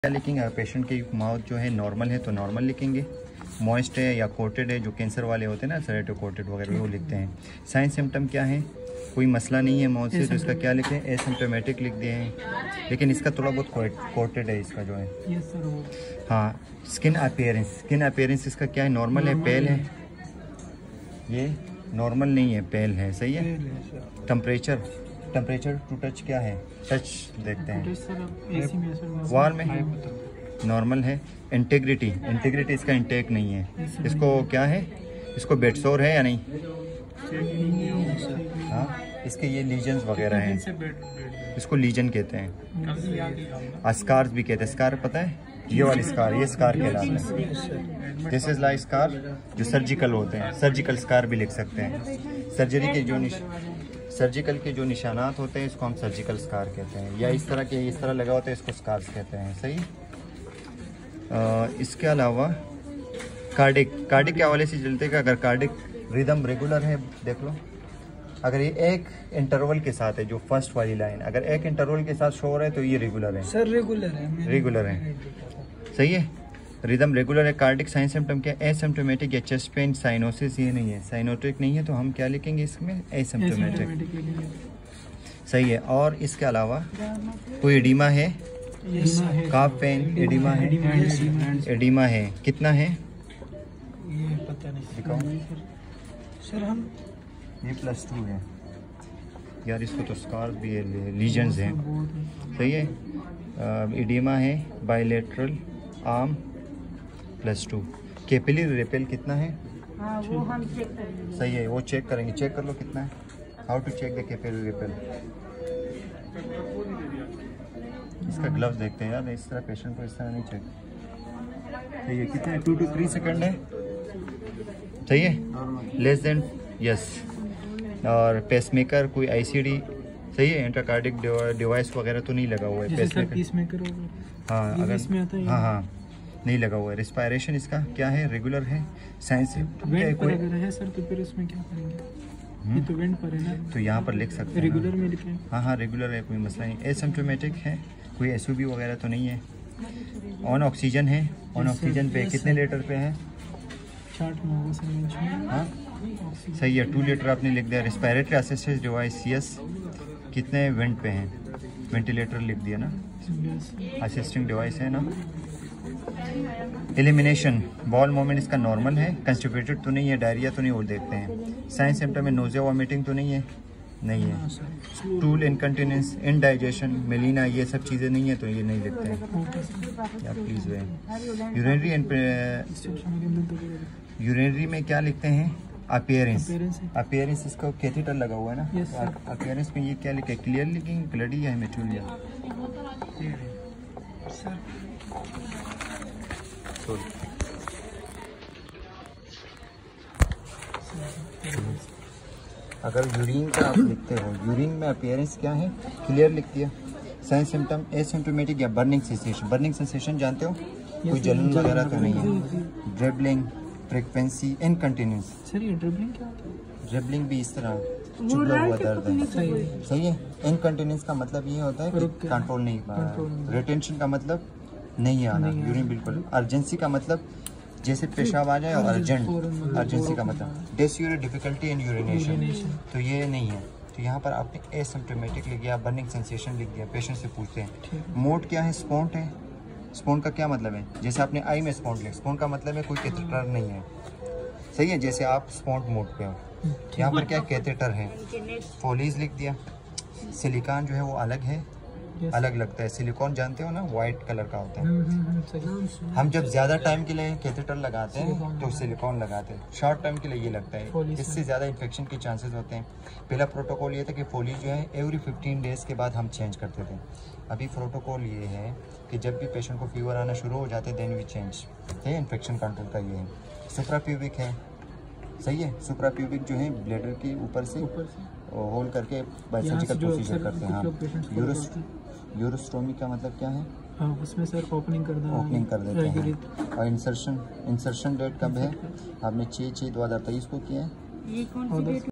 क्या लिखेंगे? अगर पेशेंट की माउथ जो है नॉर्मल है तो नॉर्मल लिखेंगे, मॉइस्ट है या कोटेड है, जो कैंसर वाले होते हैं ना सेरेटिव कोटेड वगैरह वो लिखते हैं। साइन सिम्टम क्या है? कोई मसला नहीं है माउथ से, तो इसका क्या लिखें? एसिम्प्टोमेटिक लिख दिए हैं, लेकिन इसका थोड़ा बहुत कोटेड है इसका जो है। हाँ, स्किन अपीयरेंस इसका क्या है? नॉर्मल है, पेल है? ये नॉर्मल नहीं है, पेल है, सही है। टेम्परेचर टू टच क्या है? टच देखते हैं वाल में, नॉर्मल है। इंटीग्रिटी इसका इंटेक नहीं है, इसको क्या है? इसको बेडसोर है या नहीं? हाँ, इसके ये लीजन्स वगैरह हैं, इसको लीजन कहते हैं। अस्कार्स भी कहते हैं। स्कार पता है? ये वाली स्कार, ये स्कार कहलाता है। दिस इज लाइक स्कार जो सर्जिकल होते हैं, सर्जिकल स्कार भी लिख सकते हैं। सर्जिकल के जो निशानात होते हैं इसको हम सर्जिकल स्कार कहते हैं, या इस तरह लगा होता है इसको स्कार्स कहते हैं, सही। इसके अलावा कार्डिक के हवाले से चलते हैं कि अगर कार्डिक रिदम रेगुलर है, देख लो, अगर ये एक इंटरवल के साथ है, जो फर्स्ट वाली लाइन अगर एक इंटरवल के साथ शो हो रहा है तो ये रेगुलर है। सर रेगुलर है, सही है। रिदम रेगुलर है। कार्डिक साइन सिम्टम क्या? एसिम्प्टोमेटिक या चेस्ट पेन, साइनोसिस ये नहीं है, साइनोटिक नहीं है, तो हम क्या लिखेंगे इसमें? एसिम्प्टोमेटिक, सही है। और इसके अलावा कोई एडिमा है? काफ पेन, एडिमा है, कितना है? ये पता नहीं, दिखाओ सर हम ये +2 है यार, इसको तो स्कार भी है, लीजन्स हैं, सही है। एडिमा है, बाइलेटरल आर्म +2। कैपिलरी रेपेल कितना है? वो हम चेक करेंगे। सही है, वो चेक करेंगे, चेक कर लो कितना है। How to check the capillary refill? इसका ग्लव्स देखते हैं यार, इस तरह पेशेंट को इस तरह नहीं चेक। सही है, कितना है? 2 to 3 सेकंड है, सही है, लेस देन, यस। और पेसमेकर, कोई आईसीडी, सही है। इंट्राकार्डिक डिवाइस वगैरह तो नहीं लगा हुआ है पेसमेकर। हाँ, अगर हाँ नहीं लगा हुआ है। रिस्पायरेशन इसका क्या है? रेगुलर है। साइंस है सर, तो फिर इसमें क्या करेंगे? ये तो वेंट पर है ना, तो यहाँ पर लिख सकते हैं रेगुलर में लिखें। हाँ रेगुलर है, कोई मसला नहीं। एसिम्प्टोमेटिक है, कोई एसयूबी वगैरह तो नहीं है। ऑन ऑक्सीजन है, ऑन ऑक्सीजन पे कितने लीटर पे है? 60 में होगा सर। हाँ सही है, 2 लीटर आपने लिख दिया। रिस्पायरेटरी असिस्टेड डिवाइस, यस, कितने वेंट पे हैं? वेंटिलेटर लिख दिया ना, असिस्टिंग डिवाइस है ना। एलिमिनेशन, बॉल मूवमेंट इसका नॉर्मल है, कंस्टिपेटेड तो नहीं है, डायरिया तो नहीं, और देखते हैं। साइन सिम्टम में नोजिया वॉमिटिंग तो नहीं है, नहीं है। स्टूल इनकंटिनेंस, इनडाइजेशन, मेलिना, ये सब चीज़ें नहीं है, तो ये नहीं लिखते हैं या प्लीज़ वे। यूरिनरी में क्या लिखते हैं? अपीयरेंस इसका कैथेटर लगा हुआ है ना। अपीयरेंस में ये क्या लिखे? क्लियर लिखेंगे, ब्लडी या हेमेटूरिया? अगर यूरिन का आप लिखते हो, यूरिन में अपीयरेंस क्या है? क्लियर लिख दिया। साइन सिम्टम एसिम्प्टोमेटिक या बर्निंग सेंसेशन जानते हो? कोई जलन वगैरह तो नहीं है। Dribbling, frequency, incontinence. सर ये ड्रिबलिंग क्या होता है? ड्रिबलिंग भी इस तरह चुभा हुआ दर्द है, सही है। इनकंटिन्यूस का मतलब ये होता है कि कंट्रोल नहीं पा रहा। रिटेंशन का मतलब नहीं आना, यूरिन बिल्कुल। अर्जेंसी का मतलब जैसे पेशाब आ जाए, और अर्जेंसी का मतलब डिसयूरिन, डिफिकल्टी इन यूरिनेशन, तो ये नहीं है। तो यहाँ पर आपने एसिम्प्टोमेटिक लिख दिया, बर्निंग सेंसेशन लिख दिया। पेशेंट से पूछते हैं मोड क्या है? स्पॉन्ट है। स्पॉन्ट का क्या मतलब है? जैसे आपने आई में स्पॉन्ट लिखा, स्पॉन्ट का मतलब है कोई कैथेटर नहीं है, सही है। जैसे आप स्पॉन्ट मोड पे हो, यहाँ पर क्या कैथेटर है? फोलीज लिख दिया। सिलिकॉन जो है वो अलग है, अलग लगता है। सिलिकॉन जानते हो ना, वाइट कलर का होता है। हम जब ज़्यादा टाइम के लिए कैथेटर लगाते हैं तो सिलिकॉन लगाते हैं, शॉर्ट टाइम के लिए ये लगता है, इससे ज़्यादा इन्फेक्शन के चांसेस होते हैं। पहला प्रोटोकॉल ये था कि फोली जो है एवरी 15 डेज़ के बाद हम चेंज करते थे। अभी प्रोटोकॉल ये है कि जब भी पेशेंट को फीवर आना शुरू हो जाते हैं देन वी चेंज, है। इन्फेक्शन कंट्रोल का ये है। सुप्राप्यूबिक है, सही है। सुप्राप्यूबिक जो है ब्लेडर के ऊपर से होल करके सर्जिकल प्रोसीजर करते हैं। हाँ, यूरोस्टोमी का मतलब क्या है? हाँ, उसमें सर ओपनिंग कर देते हैं। और इंसर्शन डेट कब है? आपने 6/6/2023 को किया है।